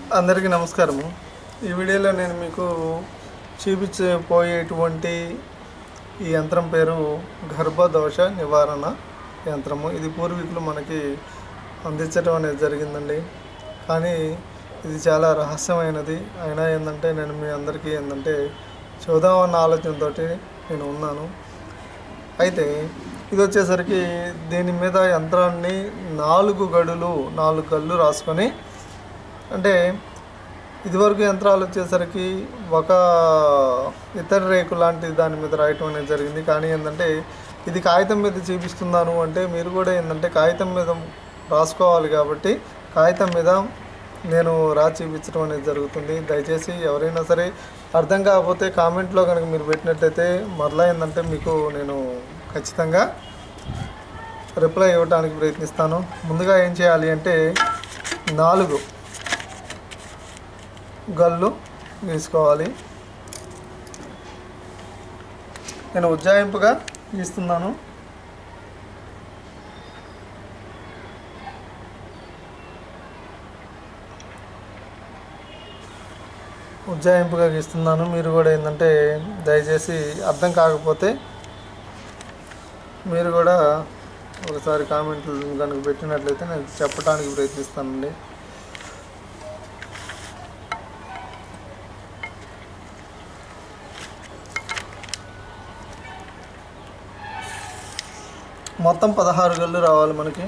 అందరికీ నమస్కారము. ఈ వీడియోలో నేను మీకు చూపించబోయేటువంటి ఈ యంత్రం పేరు గర్భదోష నివారణ యంత్రము. ఇది పూర్వీకులు మనకి అందించడం అనేది జరిగిందండి. కానీ ఇది చాలా రహస్యమైనది. అయినా ఏంటంటే నేను మీ అందరికీ చూద్దామన్న ఆలోచనతో నేను ఉన్నాను. అయితే ఇది వచ్చేసరికి దీని మీద యంత్రాన్ని 4 గళ్ళు రాసుకొని, అంటే ఇదివరకు యంత్రాలు వచ్చేసరికి ఒక ఇతర రేకు లాంటి దాని మీద రాయటం అనేది జరిగింది. కానీ ఏంటంటే ఇది కాగితం మీద చూపిస్తున్నాను అంటే మీరు కూడా కాగితం మీద రాసుకోవాలి. కాబట్టి కాగితం మీద నేను రాసి చూపించడం అనేది జరుగుతుంది. దయచేసి ఎవరైనా సరే అర్థం కాకపోతే కామెంట్లో కనుక మీరు పెట్టినట్లయితే మరలా మీకు నేను ఖచ్చితంగా రిప్లై ఇవ్వడానికి ప్రయత్నిస్తాను. ముందుగా ఏం చేయాలి అంటే 4 గళ్ళు గీసుకోవాలి. నేను ఉజ్జాయింపుగా గీస్తున్నాను. మీరు కూడా దయచేసి అర్థం కాకపోతే మీరు కూడా ఒకసారి కామెంట్లు కనుక పెట్టినట్లయితే నేను చెప్పడానికి ప్రయత్నిస్తానండి. మొత్తం 16 గళ్ళు రావాలి మనకి.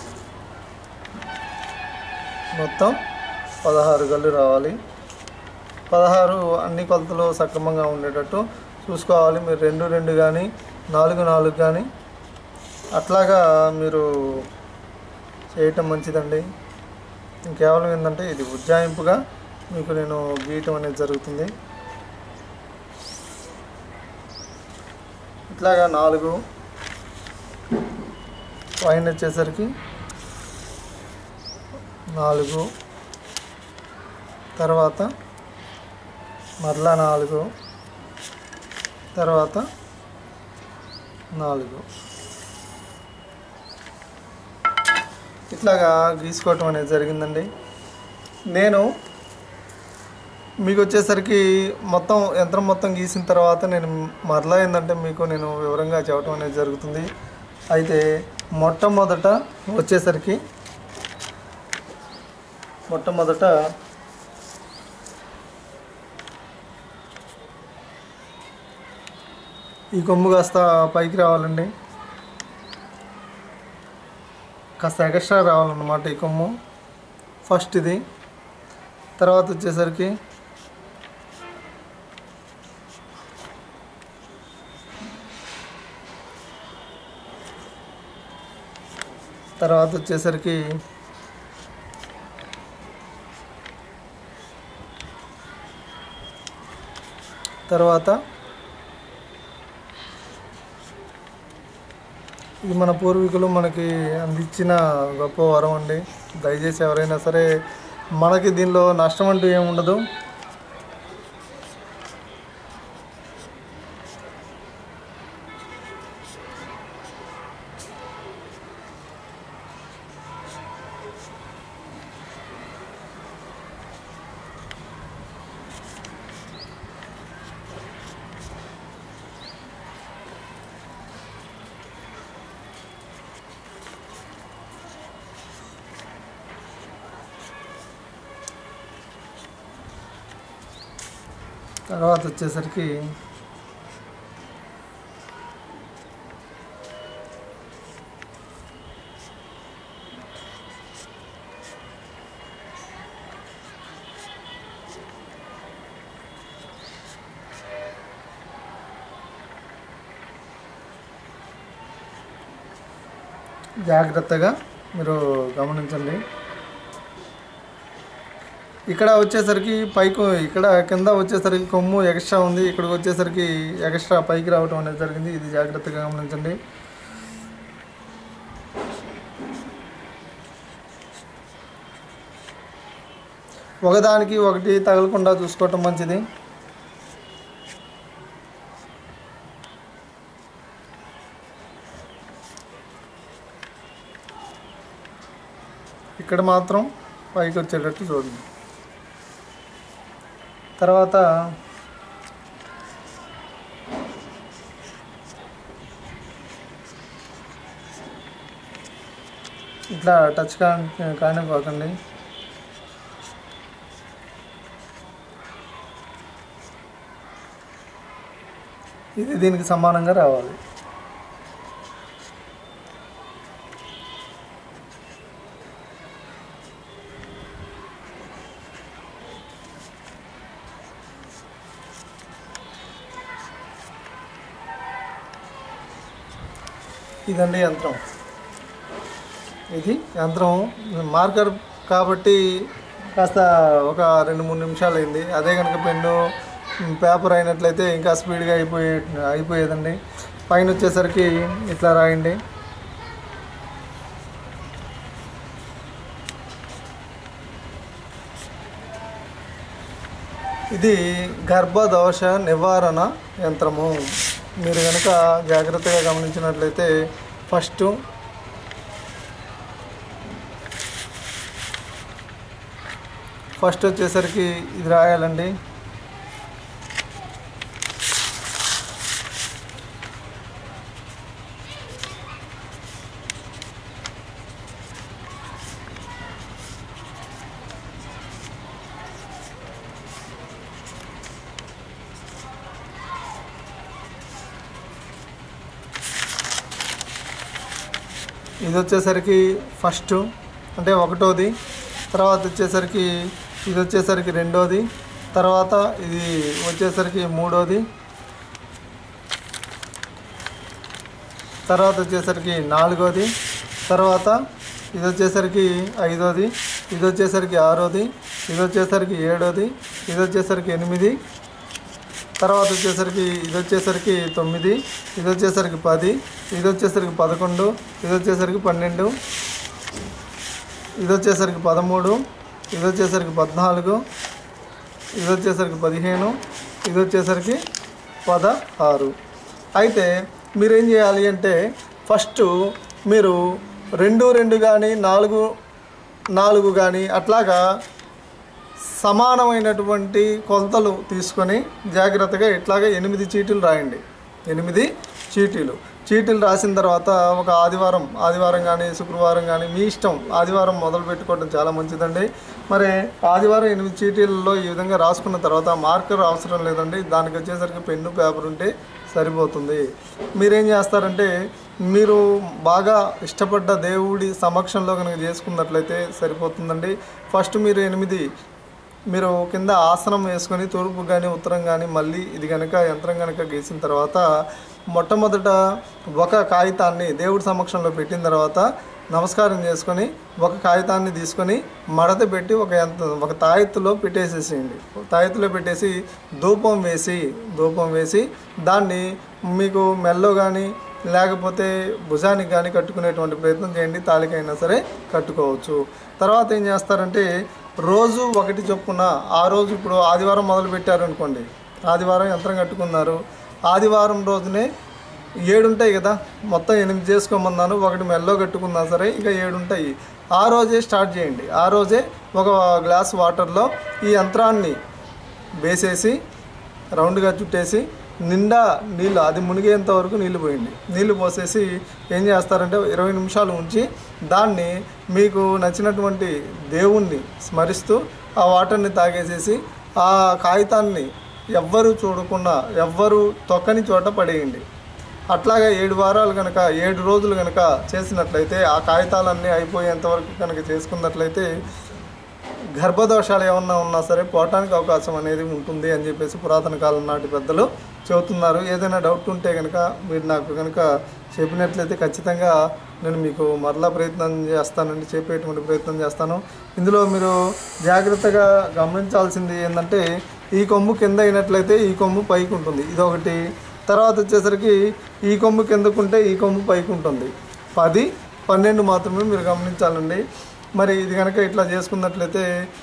మొత్తం 16 గళ్ళు రావాలి. 16 అన్ని కొలతలు సక్రమంగా ఉండేటట్టు చూసుకోవాలి. మీరు 2 కానీ 4 కానీ అట్లాగా మీరు చేయటం మంచిదండి. కేవలం ఇది ఉజ్జాయింపుగా మీకు నేను గీయటం అనేది జరుగుతుంది. ఇట్లాగా 4 పైన వచ్చేసరికి 4, తర్వాత మరలా 4, తర్వాత 4 ఇట్లాగా గీసుకోవటం అనేది జరిగిందండి. నేను మీకు వచ్చేసరికి యంత్రం మొత్తం గీసిన తర్వాత నేను మరలా మీకు నేను వివరంగా చెప్పడం అనేది జరుగుతుంది. అయితే మొట్టమొదట ఈ కొమ్ము కాస్త పైకి రావాలండి. కాస్త ఎక్స్ట్రా రావాలన్నమాట ఈ కొమ్ము. ఫస్ట్ ఇది. తర్వాత వచ్చేసరికి ఇది మన పూర్వీకులు మనకి అందించిన గొప్ప వరం అండి. దయచేసి ఎవరైనా సరే, మనకి దీనిలో నష్టం అంటూ ఏముండదు. తర్వాత వచ్చేసరికి జాగ్రత్తగా మీరు గమనించండి. ఇక్కడ వచ్చేసరికి ఇక్కడ కింద వచ్చేసరికి కొమ్ము ఎక్స్ట్రా ఉంది. ఇక్కడికి వచ్చేసరికి ఎక్స్ట్రా పైకి రావటం అనేది జరిగింది. ఇది జాగ్రత్తగా గమనించండి. ఒకదానికి ఒకటి తగలకుండా చూసుకోవటం మంచిది. ఇక్కడ మాత్రం పైకి వచ్చేటట్టు చూడండి. తర్వాత ఇట్లా టచ్ కానివ్వకండి. ఇది దీనికి సమానంగా రావాలి. ఇదండి యంత్రం. ఇది యంత్రం మార్కర్ కాబట్టి కాస్త ఒక 2-3 నిమిషాలు అయింది. అదే కనుక పెన్ను పేపర్ అయినట్లయితే ఇంకా స్పీడ్గా అయిపోయేదండి. పైన వచ్చేసరికి ఇట్లా రాయండి. ఇది గర్భదోష నివారణ యంత్రము. మీరు కనుక జాగ్రత్తగా గమనించినట్లయితే ఫస్ట్ వచ్చేసరికి ఇది రాయాలండి. ఇది వచ్చేసరికి ఫస్ట్ అంటే ఒకటోది, తర్వాత వచ్చేసరికి ఇది వచ్చేసరికి రెండోది, తర్వాత ఇది వచ్చేసరికి మూడోది, తర్వాత వచ్చేసరికి నాలుగోది, తర్వాత ఇది వచ్చేసరికి ఐదోది, ఇది వచ్చేసరికి ఆరోది, ఇది వచ్చేసరికి ఏడోది, ఇది వచ్చేసరికి 8, తర్వాత వచ్చేసరికి ఇది వచ్చేసరికి 9, ఇది వచ్చేసరికి 10, ఇది వచ్చేసరికి 11, ఇది వచ్చేసరికి 12, ఇది వచ్చేసరికి 13, ఇది వచ్చేసరికి 14, ఇది వచ్చేసరికి 15, ఇది వచ్చేసరికి 16. అయితే మీరేం చేయాలి అంటే ఫస్ట్ మీరు 2 కానీ 4 కానీ అట్లాగా సమానమైనటువంటి కొలతలు తీసుకొని జాగ్రత్తగా ఇట్లాగా 8 చీటీలు రాయండి. 8 చీటీలు రాసిన తర్వాత ఒక ఆదివారం కానీ శుక్రవారం కానీ మీ ఇష్టం, ఆదివారం మొదలు పెట్టుకోవడం చాలా మంచిదండి. మరి ఆదివారం 8 చీటీలలో ఈ విధంగా రాసుకున్న తర్వాత మార్కర్ అవసరం లేదండి. దానికి వచ్చేసరికి పెన్ను పేపర్ ఉంటే సరిపోతుంది. మీరేం చేస్తారంటే మీరు బాగా ఇష్టపడ్డ దేవుడి సమక్షంలో కనుక చేసుకున్నట్లయితే సరిపోతుందండి. ఫస్ట్ మీరు 8 మీరు కింద ఆసనం వేసుకొని తూర్పు కానీ ఉత్తరం కానీ మళ్ళీ ఇది కనుక యంత్రం కనుక గీసిన తర్వాత మొట్టమొదట ఒక కాగితాన్ని దేవుడి సమక్షంలో పెట్టిన తర్వాత నమస్కారం చేసుకొని ఒక కాగితాన్ని తీసుకొని మడత పెట్టి ఒక తాయెత్తులో పెట్టేసేసేయండి. తాయెత్తులో పెట్టేసి ధూపం వేసి దాన్ని మీకు మెల్లో కానీ లేకపోతే భుజానికి కానీ కట్టుకునేటువంటి ప్రయత్నం చేయండి. తాళికైనా సరే కట్టుకోవచ్చు. తర్వాత ఏం చేస్తారంటే రోజు 1 చొప్పున ఆ రోజు ఇప్పుడు ఆదివారం మొదలు పెట్టారనుకోండి, ఆదివారం యంత్రం కట్టుకున్నారు, ఆదివారం రోజునే 7 ఉంటాయి కదా, మొత్తం 8 చేసుకోమన్నాను, 1 మెల్లో కట్టుకున్నా సరే ఇంకా 7 ఉంటాయి. ఆ రోజే స్టార్ట్ చేయండి. ఆ రోజే ఒక గ్లాస్ వాటర్లో ఈ యంత్రాన్ని వేసేసి రౌండ్గా చుట్టేసి నిండా నీళ్ళు, అది మునిగేంత వరకు నీళ్ళు పోయండి. నీళ్ళు పోసేసి ఏం చేస్తారంటే 20 నిమిషాలు ఉంచి దాన్ని మీకు నచ్చినటువంటి దేవుణ్ణి స్మరిస్తూ ఆ వాటర్ని తాగేసేసి ఆ కాగితాన్ని ఎవ్వరూ చూడకుండా ఎవ్వరూ తొక్కని చోట పడేయండి. అట్లాగా 7 వారాలు కనుక 7 రోజులు కనుక చేసినట్లయితే ఆ కాగితాలన్నీ అయిపోయేంతవరకు కనుక చేసుకున్నట్లయితే గర్భదోషాలు ఏమన్నా ఉన్నా సరే పోవటానికి అవకాశం అనేది ఉంటుంది అని చెప్పేసి పురాతన కాలం నాటి పెద్దలు చెబుతున్నారు. ఏదైనా డౌట్ ఉంటే కనుక మీరు నాకు కనుక చెప్పినట్లయితే ఖచ్చితంగా నేను మీకు మరలా ప్రయత్నం చేస్తానండి, చెప్పేటువంటి ప్రయత్నం చేస్తాను. ఇందులో మీరు జాగ్రత్తగా గమనించాల్సింది ఏంటంటే ఈ కొమ్ము కింద అయినట్లయితే ఈ కొమ్ము పైకి ఉంటుంది, ఇదొకటి. తర్వాత వచ్చేసరికి ఈ కొమ్ము కిందకుంటే ఈ కొమ్ము పైకి ఉంటుంది. 10, 12 మాత్రమే మీరు గమనించాలండి. మరి ఇది కనుక ఇట్లా చేసుకున్నట్లయితే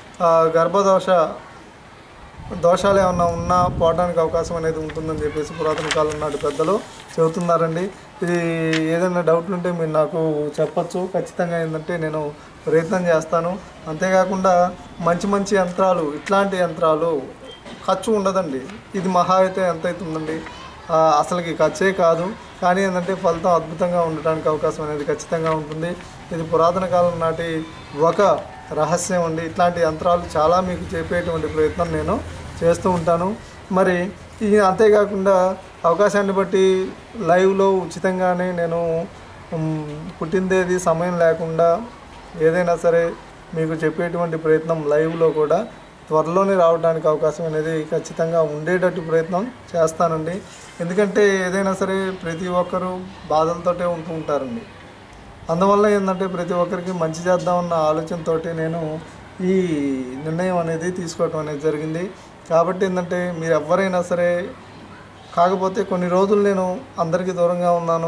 దోషాలు ఏమన్నా ఉన్నా పోవడానికి అవకాశం అనేది ఉంటుందని చెప్పేసి పురాతన కాలం నాటి పెద్దలు చెబుతున్నారండి. ఇది ఏదైనా డౌట్లు ఉంటే మీరు నాకు చెప్పచ్చు. ఖచ్చితంగా ఏంటంటే నేను ప్రయత్నం చేస్తాను. అంతేకాకుండా మంచి యంత్రాలు, ఇట్లాంటి యంత్రాలు ఖర్చు ఉండదండి. ఇది మహా అయితే ఎంత అవుతుందండి, అసలుకి ఖర్చే కాదు. కానీ ఏంటంటే ఫలితం అద్భుతంగా ఉండడానికి అవకాశం అనేది ఖచ్చితంగా ఉంటుంది. ఇది పురాతన కాలం నాటి ఒక రహస్యం అండి. ఇట్లాంటి యంత్రాలు చాలా మీకు చెప్పేటువంటి ప్రయత్నం నేను చేస్తూ ఉంటాను. మరి ఇది అంతేకాకుండా అవకాశాన్ని బట్టి లైవ్లో ఉచితంగానే నేను పుట్టిందేది సమయం లేకుండా ఏదైనా సరే మీకు చెప్పేటువంటి ప్రయత్నం లైవ్లో కూడా త్వరలోనే రావడానికి అవకాశం అనేది ఖచ్చితంగా ఉండేటట్టు ప్రయత్నం చేస్తానండి. ఎందుకంటే ఏదైనా సరే ప్రతి ఒక్కరూ బాధలతోటే ఉంటూ ఉంటారండి. అందువల్ల ఏంటంటే ప్రతి ఒక్కరికి మంచి చేద్దామన్న ఆలోచనతో నేను ఈ నిర్ణయం అనేది తీసుకోవటం అనేది జరిగింది. కాబట్టి ఏంటంటే మీరు ఎవరైనా సరే, కాకపోతే కొన్ని రోజులు నేను అందరికీ దూరంగా ఉన్నాను.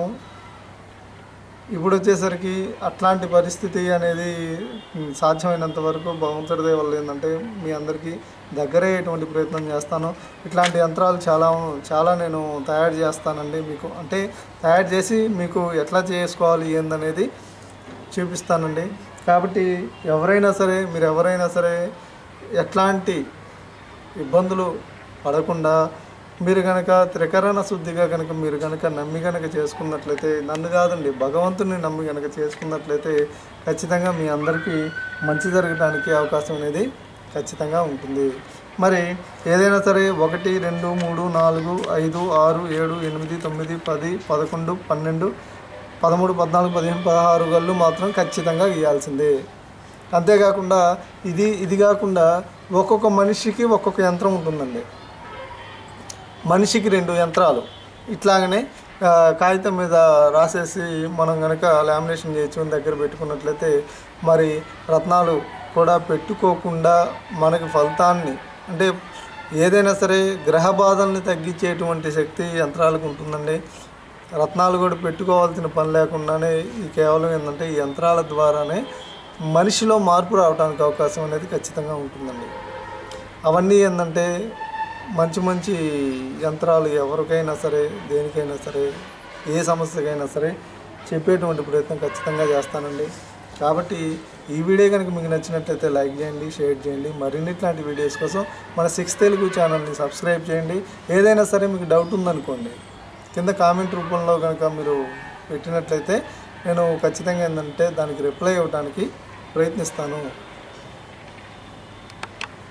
ఇప్పుడు వచ్చేసరికి అట్లాంటి పరిస్థితి అనేది సాధ్యమైనంత వరకు భగవంతుడి దయ వల్ల ఏంటంటే మీ అందరికీ దగ్గరయ్యేటువంటి ప్రయత్నం చేస్తాను. ఇట్లాంటి యంత్రాలు చాలా నేను తయారు చేస్తానండి. మీకు అంటే తయారు చేసి మీకు ఎట్లా చేసుకోవాలి ఏందనేది చూపిస్తానండి. కాబట్టి మీరు ఎవరైనా సరే ఎట్లాంటి ఇబ్బందులు పడకుండా మీరు కనుక త్రికరణ శుద్ధిగా కనుక మీరు కనుక నమ్మి కనుక చేసుకున్నట్లయితే, నన్ను కాదండి భగవంతుని నమ్మి కనుక చేసుకున్నట్లయితే ఖచ్చితంగా మీ అందరికీ మంచి జరగడానికి అవకాశం అనేది ఖచ్చితంగా ఉంటుంది. మరి ఏదైనా సరే 1, 2, 3, 4, 5, 6, 7, 8, 9, 10, 11, 12, 13, 14, 15, 16 గళ్ళు మాత్రం ఖచ్చితంగా గీయాల్సిందే. అంతేకాకుండా ఇది కాకుండా ఒక్కొక్క మనిషికి ఒక్కొక్క యంత్రం ఉంటుందండి. మనిషికి 2 యంత్రాలు ఇట్లాగనే కాగితం మీద రాసేసి మనం కనుక లామినేషన్ చేయించుకొని దగ్గర పెట్టుకున్నట్లయితే మరి రత్నాలు కూడా పెట్టుకోకుండా మనకి ఫలితాన్ని, అంటే ఏదైనా సరే గ్రహ బాధల్ని తగ్గించేటువంటి శక్తి యంత్రాలకు ఉంటుందండి. రత్నాలు కూడా పెట్టుకోవాల్సిన పని లేకుండానే కేవలం ఏంటంటే ఈ యంత్రాల ద్వారానే మనిషిలో మార్పు రావడానికి అవకాశం అనేది ఖచ్చితంగా ఉంటుందండి. అవన్నీ ఏంటంటే మంచి యంత్రాలు ఎవరికైనా సరే, దేనికైనా సరే, ఏ సమస్యకైనా సరే చెప్పేటువంటి ప్రయత్నం ఖచ్చితంగా చేస్తానండి. కాబట్టి ఈ వీడియో కనుక మీకు నచ్చినట్లయితే లైక్ చేయండి, షేర్ చేయండి. మరిన్ని ఇట్లాంటి వీడియోస్ కోసం మన 6 తెలుగు ఛానల్ని సబ్స్క్రైబ్ చేయండి. ఏదైనా సరే మీకు డౌట్ ఉందనుకోండి, కింద కామెంట్ రూపంలో కనుక మీరు పెట్టినట్లయితే నేను ఖచ్చితంగా ఏంటంటే దానికి రిప్లై ఇవ్వడానికి ప్రయత్నిస్తాను.